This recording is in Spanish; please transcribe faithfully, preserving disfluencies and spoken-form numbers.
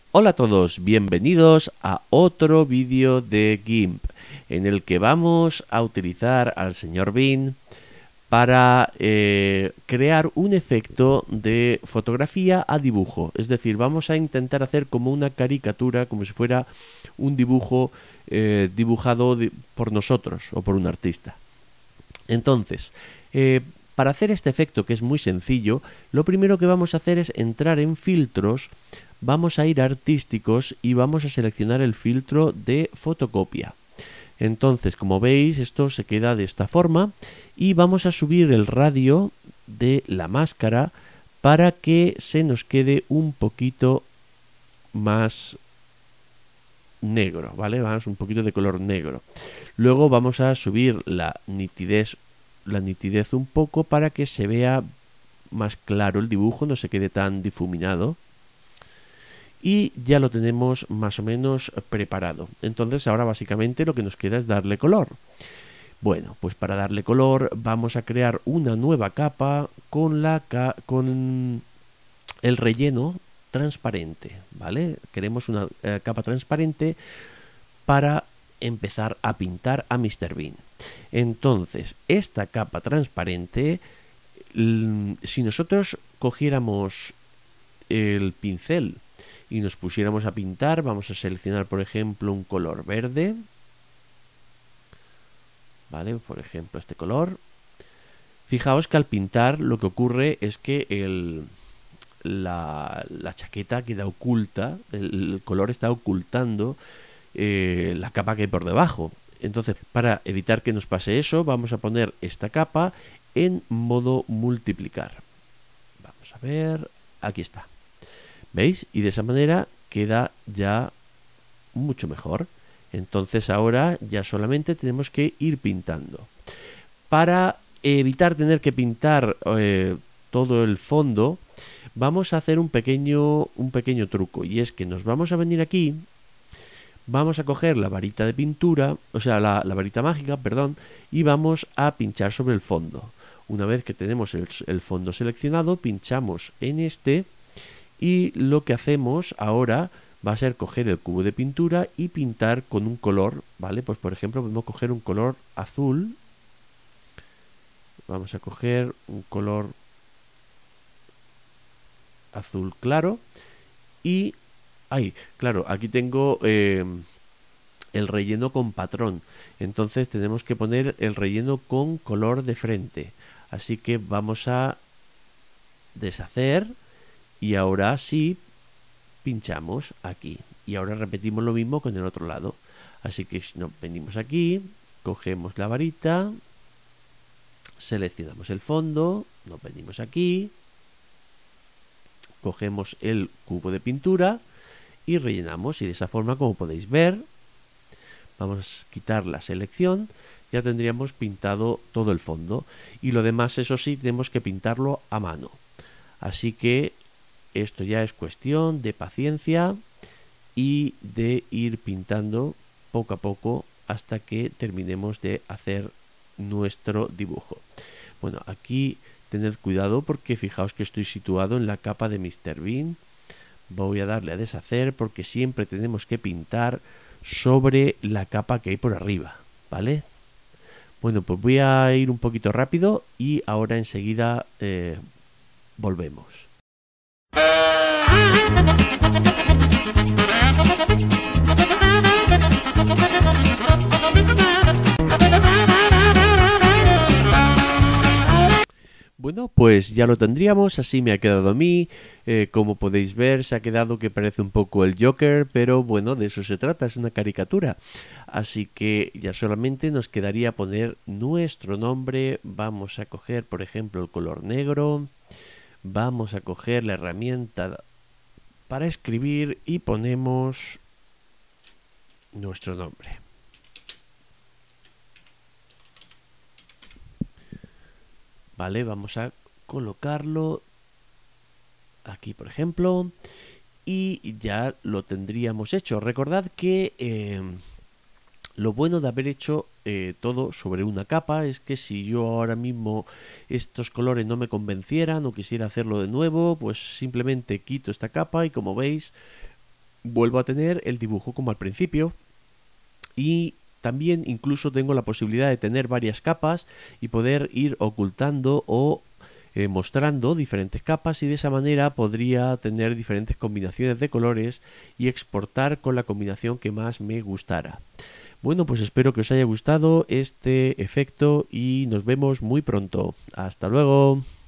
Hola a todos, bienvenidos a otro vídeo de GIMP en el que vamos a utilizar al señor Bean para eh, crear un efecto de fotografía a dibujo. Es decir, vamos a intentar hacer como una caricatura, como si fuera un dibujo eh, dibujado por nosotros o por un artista. Entonces, eh, para hacer este efecto, que es muy sencillo, lo primero que vamos a hacer es entrar en filtros, vamos a ir a artísticos y vamos a seleccionar el filtro de fotocopia. Entonces, como veis, esto se queda de esta forma y vamos a subir el radio de la máscara para que se nos quede un poquito más negro, ¿vale? Vamos un poquito de color negro. Luego vamos a subir la nitidez, la nitidez un poco para que se vea más claro el dibujo, no se quede tan difuminado. Y ya lo tenemos más o menos preparado. Entonces ahora básicamente lo que nos queda es darle color. Bueno, pues para darle color vamos a crear una nueva capa con, la ca con el relleno transparente, ¿vale? Queremos una eh, capa transparente para empezar a pintar a míster Bean. Entonces, esta capa transparente, si nosotros cogiéramos el pincel y nos pusiéramos a pintar, vamos a seleccionar por ejemplo un color verde, vale, por ejemplo este color. Fijaos que al pintar lo que ocurre es que el, la, la chaqueta queda oculta, el, el color está ocultando eh, la capa que hay por debajo. Entonces, para evitar que nos pase eso, vamos a poner esta capa en modo multiplicar. Vamos a ver, aquí está. ¿Veis? Y de esa manera queda ya mucho mejor. Entonces ahora ya solamente tenemos que ir pintando. Para evitar tener que pintar eh, todo el fondo, vamos a hacer un pequeño, un pequeño truco. Y es que nos vamos a venir aquí, vamos a coger la varita de pintura, o sea, la, la varita mágica, perdón, y vamos a pinchar sobre el fondo. Una vez que tenemos el, el fondo seleccionado, pinchamos en este. Y lo que hacemos ahora va a ser coger el cubo de pintura y pintar con un color, ¿vale? Pues por ejemplo podemos coger un color azul. Vamos a coger un color azul claro. Y, ay, claro, aquí tengo eh, el relleno con patrón. Entonces tenemos que poner el relleno con color de frente. Así que vamos a deshacer. Y ahora sí, pinchamos aquí. Y ahora repetimos lo mismo con el otro lado. Así que si nos venimos aquí, cogemos la varita, seleccionamos el fondo, nos venimos aquí, cogemos el cubo de pintura y rellenamos. Y de esa forma, como podéis ver, vamos a quitar la selección, ya tendríamos pintado todo el fondo. Y lo demás, eso sí, tenemos que pintarlo a mano. Así que esto ya es cuestión de paciencia y de ir pintando poco a poco hasta que terminemos de hacer nuestro dibujo. Bueno, aquí tened cuidado porque fijaos que estoy situado en la capa de míster Bean. Voy a darle a deshacer porque siempre tenemos que pintar sobre la capa que hay por arriba, ¿vale? Bueno, pues voy a ir un poquito rápido y ahora enseguida eh, volvemos. Bueno, pues ya lo tendríamos, así me ha quedado a mí. Eh, como podéis ver, se ha quedado que parece un poco el Joker, pero bueno, de eso se trata, es una caricatura. Así que ya solamente nos quedaría poner nuestro nombre. Vamos a coger, por ejemplo, el color negro. Vamos a coger la herramienta para escribir y ponemos nuestro nombre. Vale, vamos a colocarlo aquí, por ejemplo, y ya lo tendríamos hecho. Recordad que eh, lo bueno de haber hecho eh, todo sobre una capa es que si yo ahora mismo estos colores no me convencieran o quisiera hacerlo de nuevo, pues simplemente quito esta capa y como veis vuelvo a tener el dibujo como al principio. Y también incluso tengo la posibilidad de tener varias capas y poder ir ocultando o eh, mostrando diferentes capas, y de esa manera podría tener diferentes combinaciones de colores y exportar con la combinación que más me gustara. Bueno, pues espero que os haya gustado este efecto y nos vemos muy pronto. Hasta luego.